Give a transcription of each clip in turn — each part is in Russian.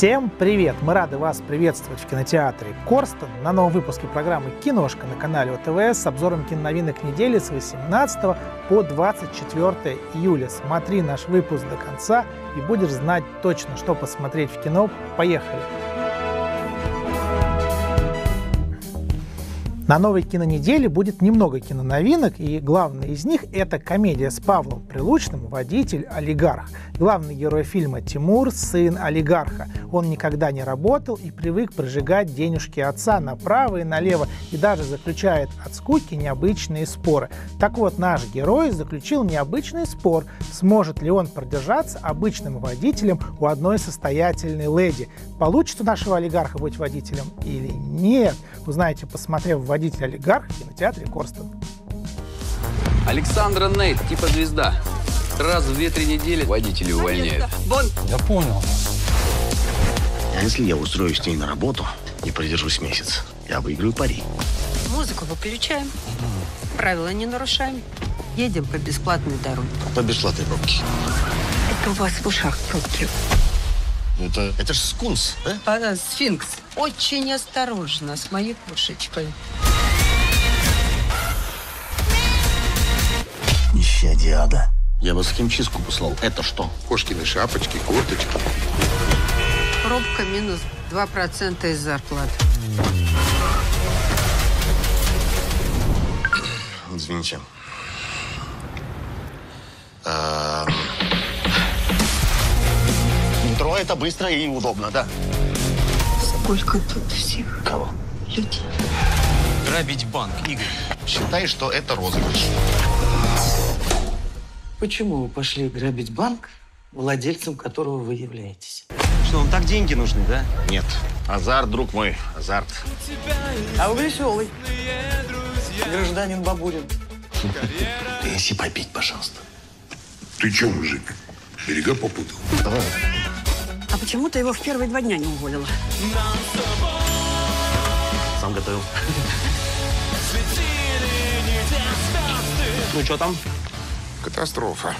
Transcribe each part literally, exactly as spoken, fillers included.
Всем привет! Мы рады вас приветствовать в кинотеатре Корстон на новом выпуске программы «Киношка» на канале О Тэ Вэ Эс с обзором киноновинок недели с восемнадцатого по двадцать четвёртое июля. Смотри наш выпуск до конца и будешь знать точно, что посмотреть в кино. Поехали! На новой кинонеделе будет немного киноновинок, и главная из них – это комедия с Павлом Прилучным «Водитель-олигарх». Главный герой фильма Тимур – сын олигарха. Он никогда не работал и привык прожигать денежки отца направо и налево, и даже заключает от скуки необычные споры. Так вот, наш герой заключил необычный спор, сможет ли он продержаться обычным водителем у одной состоятельной леди. Получится у нашего олигарха быть водителем или нет, узнаете, посмотрев «Водитель-олигарх» в кинотеатре Корстон. Александра Нейт, типа звезда. Раз в две-три недели водители увольняют. Вон! Я понял. Если я устроюсь с ней на работу и продержусь месяц, я выиграю пари. Музыку выключаем, правила не нарушаем, едем по бесплатной дороге. По бесплатной пробке. Это у вас в ушах пробки. Это, это ж скунс, да? А, сфинкс. Очень осторожно с моей кошечкой. Исчадие ада. Я бы с химчистку послал. Это что? Кошкины шапочки, курточки. Пробка минус два процента из зарплаты. Извините. А... Метро это быстро и удобно, да? Сколько тут всех Кого? людей. Грабить банк, Игорь. Считай, что это розыгрыш. Почему вы пошли грабить банк, владельцем которого вы являетесь? Что, вам так деньги нужны, да? Нет. Азарт, друг мой, азарт. А вы веселый. Гражданин Бабурин. Принеси попить, пожалуйста. Ты че, мужик, берега попутал? Давай. А почему ты его в первые два дня не уволила? Сам готовил. Ну, что там? Катастрофа.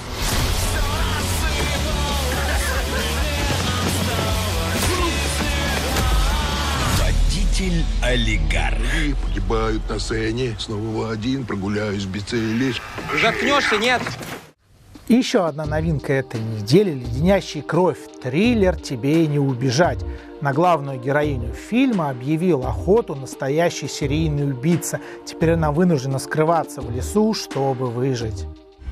Водитель-олигарх. И погибают на сцене. Снова один, прогуляюсь без цели. Заткнешься, нет? И еще одна новинка этой недели – леденящий кровь триллер «Тебе не убежать». На главную героиню фильма объявил охоту настоящий серийный убийца. Теперь она вынуждена скрываться в лесу, чтобы выжить.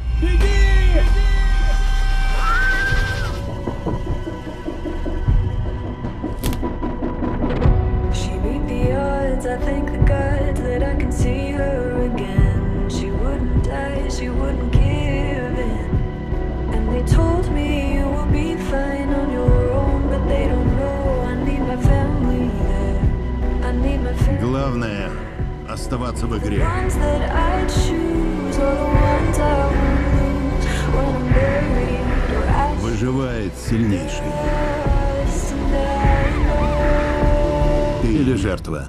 Главное – оставаться в игре. Выживает сильнейший. Ты или жертва?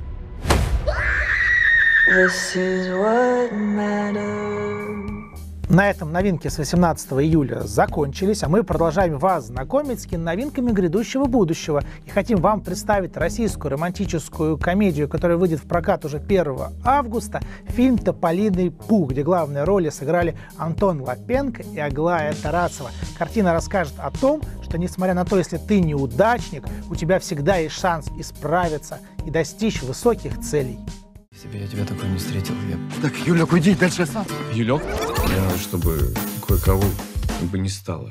На этом новинки с восемнадцатого июля закончились, а мы продолжаем вас знакомить с киноновинками грядущего будущего. И хотим вам представить российскую романтическую комедию, которая выйдет в прокат уже первого августа. Фильм «Тополиный пух», где главные роли сыграли Антон Лапенко и Аглая Тарасова. Картина расскажет о том, что несмотря на то, если ты неудачник, у тебя всегда есть шанс исправиться и достичь высоких целей. Себе я тебя такой не встретил. Я... Так, Юлек, уйди дальше сам. Юлек? Я, чтобы кое-кого бы не стало.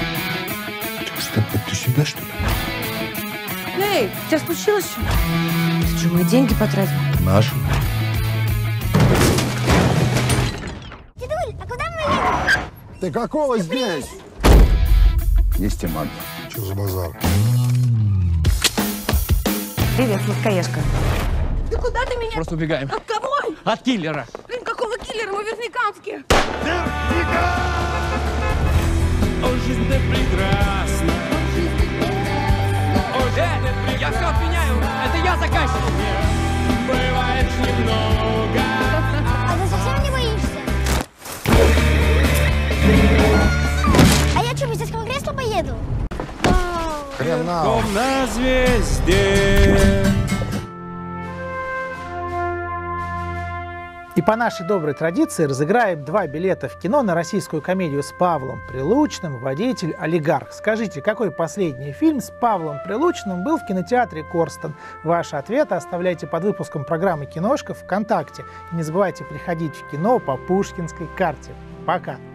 Ты себя, что ли? Эй, у тебя случилось что? Ты что, мои деньги потратил? Наши. Дедуль, а куда мы едем? Ты какого здесь? Есть Иман. Че за базар? Привет, сладкоежка. Ты куда ты меня? Просто убегаем. От кого? От киллера. Блин, какого киллера? Мы в Верникамске. О, жизнь прекрасна. Э, я все отменяю. Это я заказчик. Бывает немного. А ты совсем не боишься? А я что, в детском кресле поеду? Хрен Дом на звезде. И по нашей доброй традиции разыграем два билета в кино на российскую комедию с Павлом Прилучным «Водитель-олигарх». Скажите, какой последний фильм с Павлом Прилучным был в кинотеатре Корстон? Ваши ответы оставляйте под выпуском программы «Киношка» ВКонтакте. И не забывайте приходить в кино по пушкинской карте. Пока!